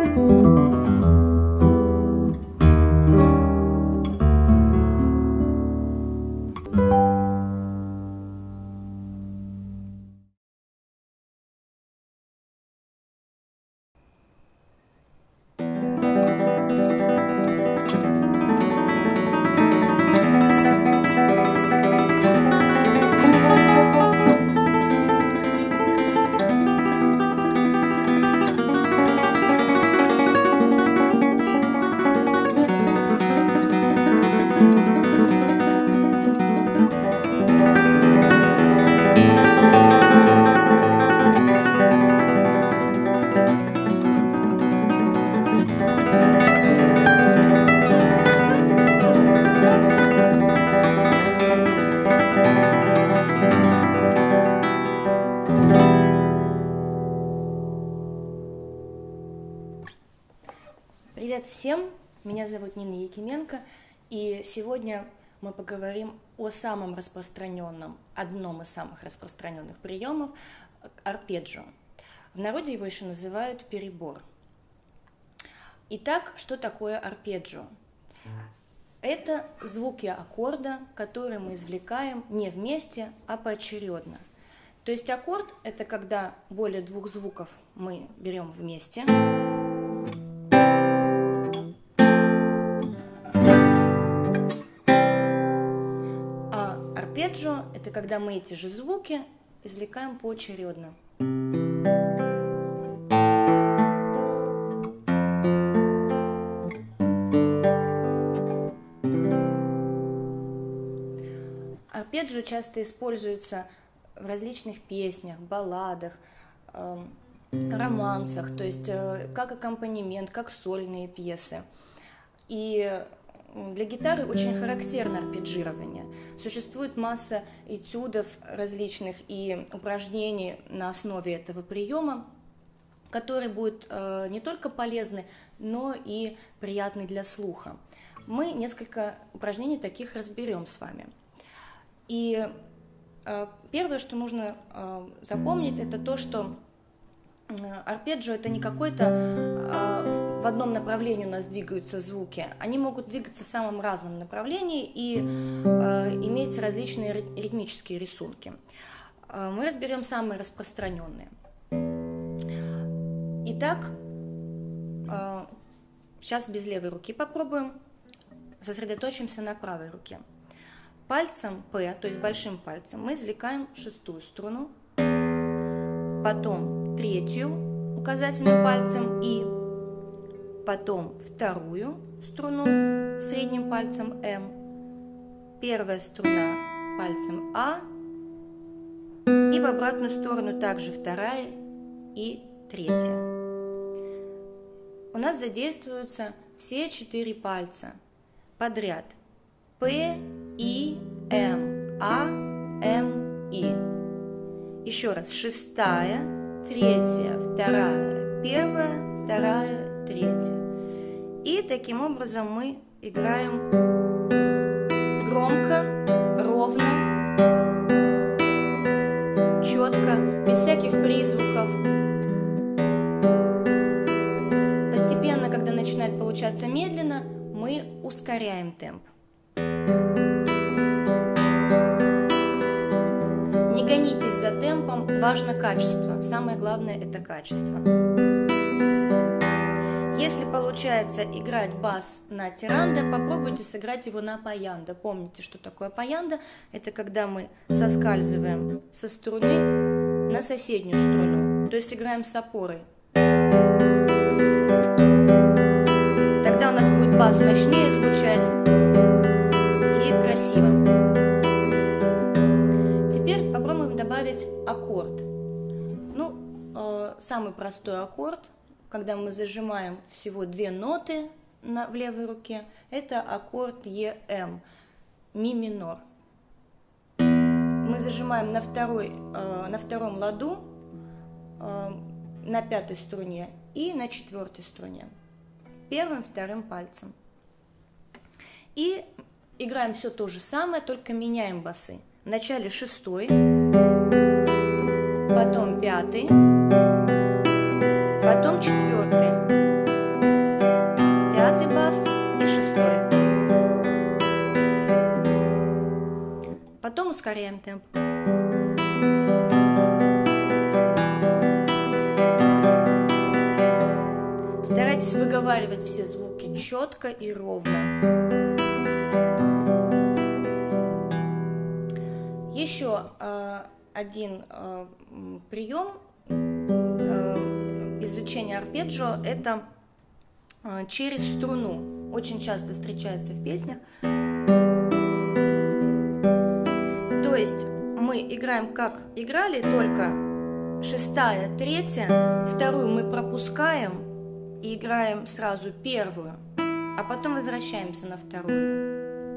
Привет всем, меня зовут Нина Якименко, и сегодня мы поговорим о самом распространенном, одном из самых распространенных приемов – арпеджио. В народе его еще называют перебор. Итак, что такое арпеджио? Это звуки аккорда, которые мы извлекаем не вместе, а поочередно. То есть аккорд – это когда более двух звуков мы берем вместе. Арпеджио – это когда мы эти же звуки извлекаем поочередно. Арпеджио часто используется в различных песнях, балладах, романсах, то есть как аккомпанемент, как сольные пьесы. И для гитары очень характерно арпеджирование. Существует масса этюдов различных и упражнений на основе этого приема, которые будут не только полезны, но и приятны для слуха. Мы несколько упражнений таких разберем с вами. И первое, что нужно запомнить, это то, что арпеджио – это не какой-то в одном направлении у нас двигаются звуки. Они могут двигаться в самом разном направлении и иметь различные ритмические рисунки. Мы разберем самые распространенные. Итак, сейчас без левой руки попробуем. Сосредоточимся на правой руке. Пальцем P, то есть большим пальцем, мы извлекаем шестую струну, потом третью указательным пальцем И, потом вторую струну средним пальцем М, первая струна пальцем А, и в обратную сторону также вторая и третья. У нас задействуются все 4 пальца подряд. П, И, М, А, М, И. Еще раз. Шестая, третья, вторая, первая, вторая, третья. И таким образом мы играем громко, ровно, четко, без всяких призвуков. Постепенно, когда начинает получаться медленно, мы ускоряем темп. Не гонитесь за темпом, важно качество. Самое главное – это качество. Если получается играть бас на тирандо, попробуйте сыграть его на паяндо. Помните, что такое паяндо? Это когда мы соскальзываем со струны на соседнюю струну, то есть играем с опорой. Тогда у нас будет бас мощнее звучать и красиво. Теперь попробуем добавить аккорд. Самый простой аккорд, когда мы зажимаем всего 2 ноты в левой руке, это аккорд ЕМ, ми минор. Мы зажимаем на втором ладу, на 5-й струне и на 4-й струне, первым, вторым пальцем. И играем все то же самое, только меняем басы. Вначале 6-й, потом 5-й, потом 4-й. ускоряем темп. Старайтесь выговаривать все звуки четко и ровно. Еще один прием извлечения арпеджио – это через струну. Очень часто встречается в песнях. То есть мы играем как играли, только шестая, третья, вторую мы пропускаем и играем сразу первую, а потом возвращаемся на вторую.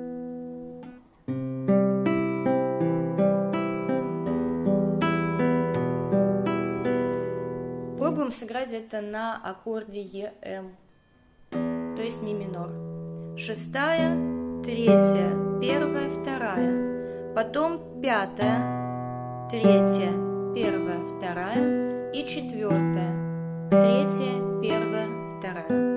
Пробуем сыграть это на аккорде ЕМ, то есть ми минор. Шестая, третья, первая, вторая, потом пятая, третья, первая, вторая и четвертая, третья, первая, вторая.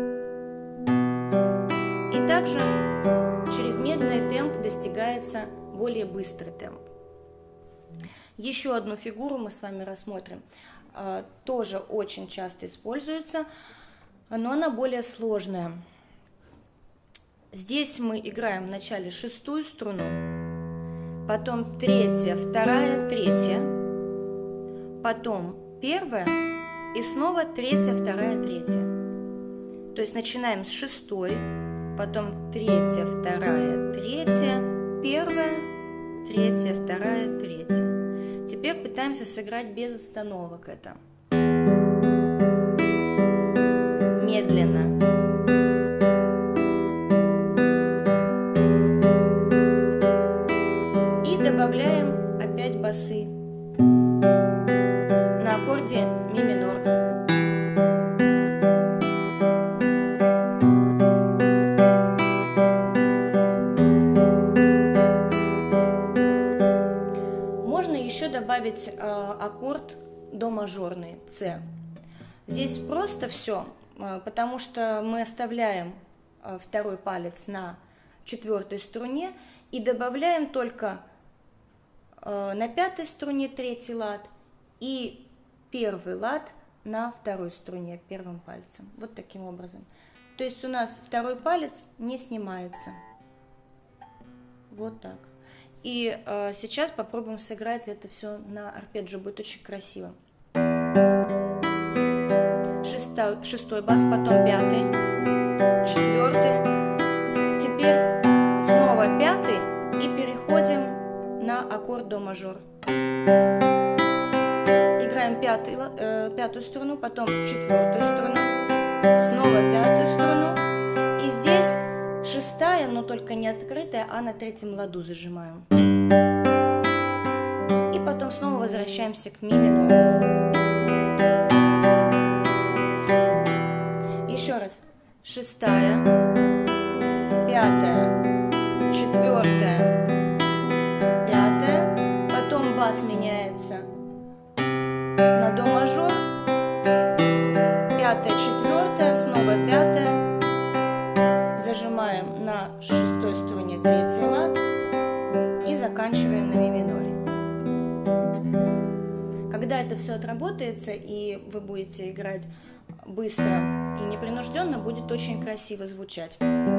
И также через медленный темп достигается более быстрый темп. Еще одну фигуру мы с вами рассмотрим. Тоже очень часто используется, но она более сложная. Здесь мы играем вначале шестую струну, потом третья, вторая, третья, потом первая и снова третья, вторая, третья. То есть начинаем с шестой, потом третья, вторая, третья, первая, третья, вторая, третья. Теперь пытаемся сыграть без остановок это. Медленно. И добавляем опять басы на аккорде ми минор. Добавить аккорд до мажорный С. Здесь просто все, потому что мы оставляем второй палец на четвертой струне и добавляем только на пятой струне третий лад и первый лад на второй струне первым пальцем. Вот таким образом. То есть у нас второй палец не снимается. Вот так. И сейчас попробуем сыграть это все на арпеджио, будет очень красиво. Шестой бас, потом пятый, четвертый, теперь снова пятый и переходим на аккорд до мажор. Играем пятую струну, потом четвертую струну, снова пятую струну и здесь шестая, но только не открытая, а на третьем ладу зажимаем. И потом снова возвращаемся к ми минору. Еще раз. Шестая, пятая, четвертая, пятая. Потом бас меняется на до мажор. Пятая, четвертая, снова пятая. Зажимаем на шестой струне третий лад и заканчиваем на ми миноре. Когда это все отработается и вы будете играть быстро и непринужденно, будет очень красиво звучать.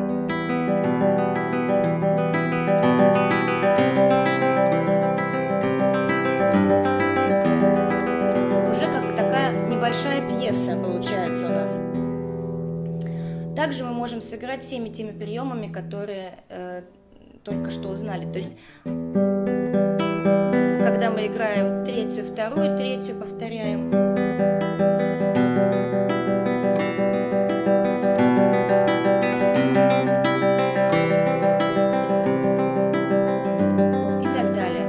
Уже как такая небольшая пьеса получается у нас. Также мы можем сыграть всеми теми приемами, которые только что узнали. То есть, когда мы играем третью, вторую, третью, повторяем. И так далее.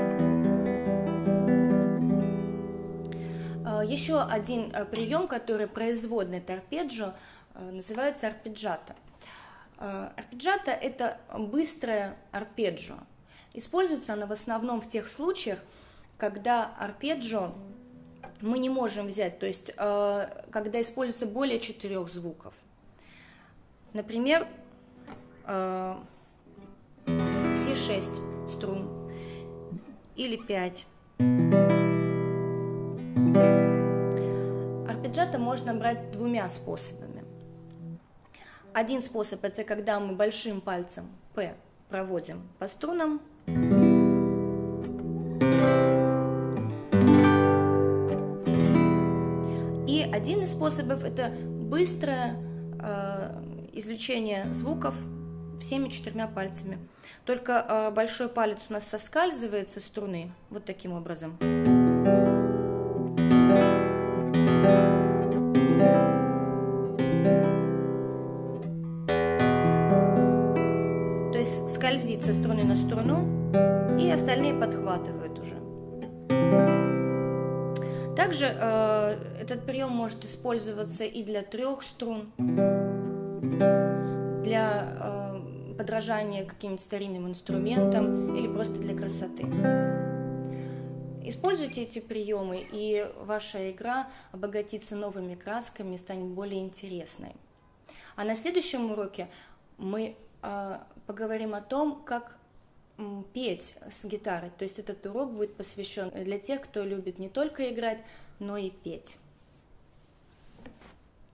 Еще один прием, который производный от арпеджио, называется арпеджиато. Арпеджиато – это быстрое арпеджио. Используется она в основном в тех случаях, когда арпеджио мы не можем взять, то есть когда используется более 4 звуков. Например, все 6 струн. или 5. Арпеджиато можно брать двумя способами. Один способ – это когда мы большим пальцем P проводим по струнам. И один из способов – это быстрое извлечение звуков всеми 4 пальцами. Только большой палец у нас соскальзывает со струны вот таким образом. То есть скользит со струны на струну, и остальные подхватывают уже. Также этот прием может использоваться и для 3 струн, для подражания каким-нибудь старинным инструментам или просто для красоты. Используйте эти приемы, и ваша игра обогатится новыми красками и станет более интересной. А на следующем уроке мы поговорим о том, как петь с гитарой. То есть этот урок будет посвящен для тех, кто любит не только играть, но и петь.